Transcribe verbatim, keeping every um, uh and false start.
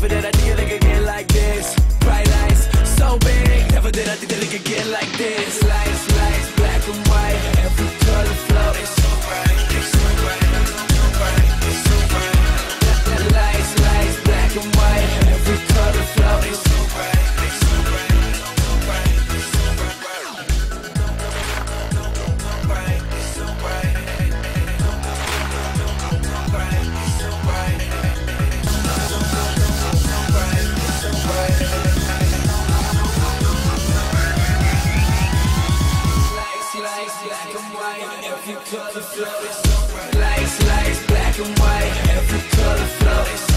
Never did I think that it could get like this. Bright lights, so big. Never did I think that it could get like this. Lights, lights, black and white. Every color flow. It's so bright, it's so bright, so bright, it's so bright. Lights, lights, black and white. Every color flow. It's so bright, it's so bright, so bright, it's so bright. It's so bright, it's so bright. Every color flow, lights, lights, black and white. Every color flow.